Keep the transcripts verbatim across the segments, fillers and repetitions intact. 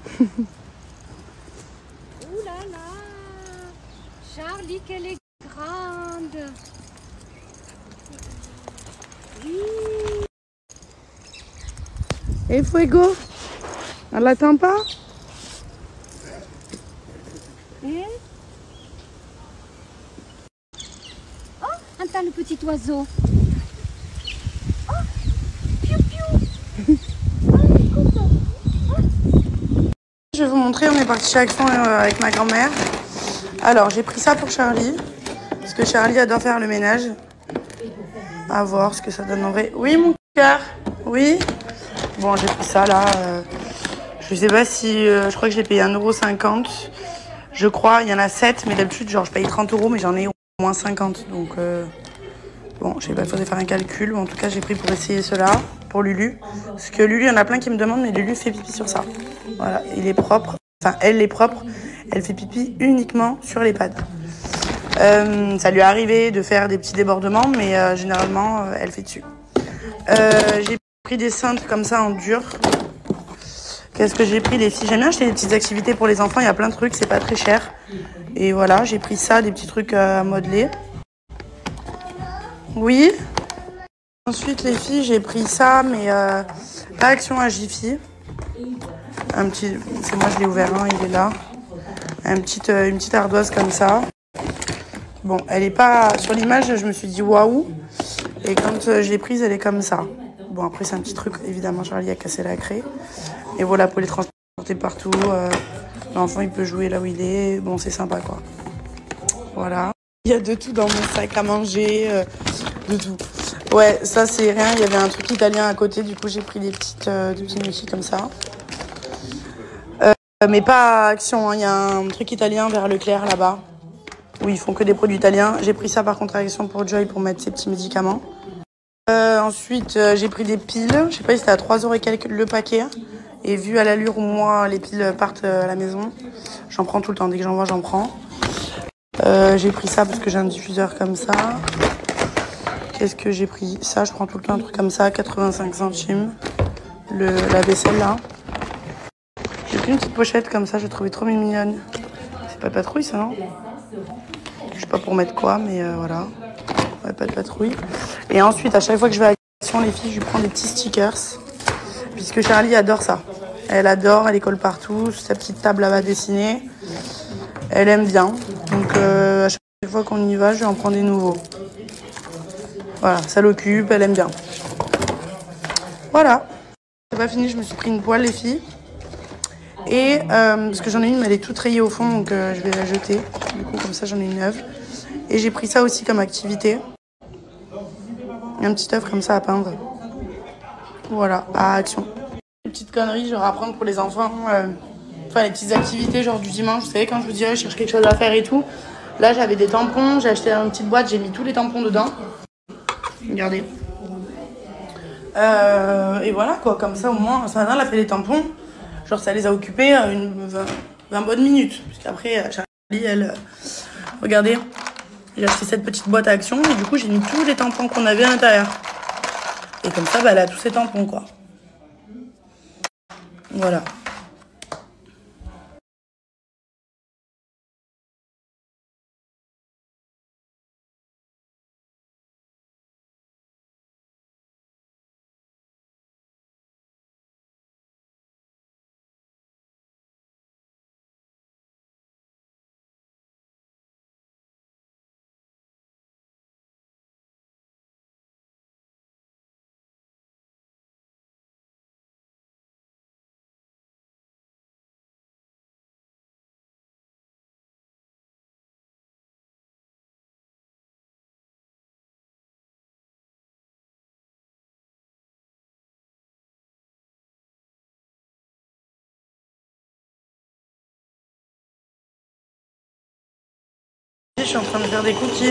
Ouh là là, Charlie, qu'elle est grande. Oui. Et Fuego, on l'attend pas? Et oh, attends le petit oiseau. Oh, piou piou. Oh, il est content. Oh. Je vais vous montrer, on est parti chez Action euh, avec ma grand-mère. Alors, j'ai pris ça pour Charlie, parce que Charlie adore faire le ménage. À voir ce que ça donne en vrai. Oui, mon cœur. Oui. Bon, j'ai pris ça là. Euh, je sais pas si... Euh, je crois que je l'ai payé un euro cinquante. Je crois, il y en a sept, mais d'habitude, genre, je paye trente euros, mais j'en ai au moins cinquante. Donc, euh, bon, je sais pas, il faudrait faire un calcul. En tout cas, j'ai pris pour essayer cela, pour Lulu. Parce que Lulu, il y en a plein qui me demandent, mais Lulu fait pipi sur ça. Voilà, il est propre. Enfin, elle est propre. Elle fait pipi uniquement sur les pads. Euh, ça lui est arrivé de faire des petits débordements, mais euh, généralement, euh, elle fait dessus. Euh, j'ai pris des cintres comme ça en dur. Qu'est-ce que j'ai pris, les filles? J'aime bien acheter des petites activités pour les enfants. Il y a plein de trucs, c'est pas très cher. Et voilà, j'ai pris ça, des petits trucs à modeler. Oui. Ensuite, les filles, j'ai pris ça, mais euh, pas Action à Jiffy. Un petit, c'est moi, je l'ai ouvert, hein, il est là. Un petit, euh, une petite ardoise comme ça. Bon, elle est pas... Sur l'image, je me suis dit waouh. Et quand euh, je l'ai prise, elle est comme ça. Bon, après, c'est un petit truc, évidemment, Charlie a cassé la craie. Et voilà, pour les transporter partout. Euh, L'enfant, il peut jouer là où il est. Bon, c'est sympa, quoi. Voilà. Il y a de tout dans mon sac à manger. Euh, de tout. Ouais, ça, c'est rien. Il y avait un truc italien à côté. Du coup, j'ai pris des petites, euh, des petits nourrices comme ça. Euh, mais pas Action, hein. Il y a un truc italien vers Leclerc, là-bas. Où ils font que des produits italiens. J'ai pris ça, par contre, à Action pour Joy, pour mettre ses petits médicaments. Euh, ensuite, euh, j'ai pris des piles. Je sais pas si c'était à trois euros et quelques le paquet. Et vu à l'allure où moi, les piles partent à la maison, j'en prends tout le temps. Dès que j'en vois, j'en prends. Euh, j'ai pris ça parce que j'ai un diffuseur comme ça. Qu'est-ce que j'ai pris? Ça, je prends tout le temps un truc comme ça, quatre-vingt-cinq centimes. Le, la vaisselle, là. J'ai pris une petite pochette comme ça, j'ai trouvé trop mignonne. C'est pas de patrouille, ça, non? Je sais pas pour mettre quoi, mais euh, voilà. Ouais, pas de patrouille. Et ensuite, à chaque fois que je vais à Action, les filles, je lui prends des petits stickers. Puisque Charlie adore ça. Elle adore, elle les colle partout. Sa petite table là-bas dessinée. Elle aime bien. Donc, euh, à chaque fois qu'on y va, je vais en prendre des nouveaux. Voilà, ça l'occupe, elle aime bien. Voilà. C'est pas fini, je me suis pris une poêle, les filles. Et, euh, parce que j'en ai une, mais elle est toute rayée au fond, donc euh, je vais la jeter. Du coup, comme ça, j'en ai une neuve. Et j'ai pris ça aussi comme activité. Un petit œuf comme ça à peindre. Voilà, à Action. Des petites conneries, genre à prendre pour les enfants. Euh, enfin, les petites activités, genre du dimanche. Vous savez, quand je vous disais, je cherche quelque chose à faire et tout. Là, j'avais des tampons. J'ai acheté une petite boîte, j'ai mis tous les tampons dedans. Regardez. Euh, et voilà, quoi. Comme ça, au moins, ça elle a fait les tampons. Genre, ça les a occupés une vingt, vingt bonnes minutes. Puisqu'après, Charlie, elle... Regardez. J'ai acheté cette petite boîte à Action. Et du coup, j'ai mis tous les tampons qu'on avait à l'intérieur. Et comme ça, bah, elle a tous ses tampons, quoi. Voilà. Je suis en train de faire des cookies.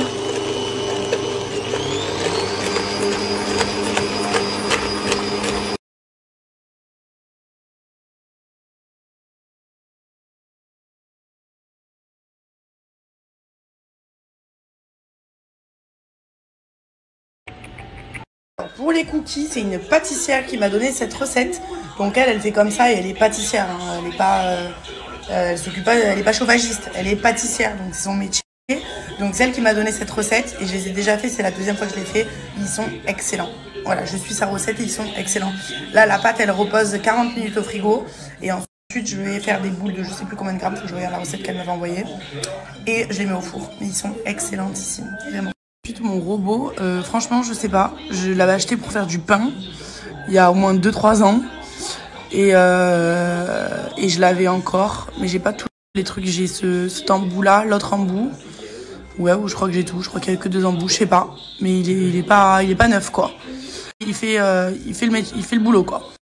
Pour les cookies, c'est une pâtissière qui m'a donné cette recette. Donc elle, elle fait comme ça et elle est pâtissière. Hein. Elle est pas, euh, elle s'occupe pas, elle est pas chauffagiste. Elle est pâtissière, donc c'est son métier. Donc celle qui m'a donné cette recette, et je les ai déjà fait, c'est la deuxième fois que je l'ai fait, ils sont excellents. Voilà, je suis sa recette et ils sont excellents. Là, la pâte, elle repose quarante minutes au frigo. Et ensuite, je vais faire des boules de je sais plus combien de grammes, faut que je regarde la recette qu'elle m'avait envoyée. Et je les mets au four. Mais ils sont excellentissimes, vraiment. Ensuite, mon robot, euh, franchement, je sais pas. Je l'avais acheté pour faire du pain il y a au moins deux trois ans. Et, euh, et je l'avais encore, mais j'ai pas tous les trucs. J'ai ce, cet embout là, l'autre embout. Ouais, ou je crois que j'ai tout. Je crois qu'il y a que deux embouts, je sais pas. Mais il est, il est pas, il est pas neuf quoi. Il fait, euh, il fait le, il fait le boulot quoi.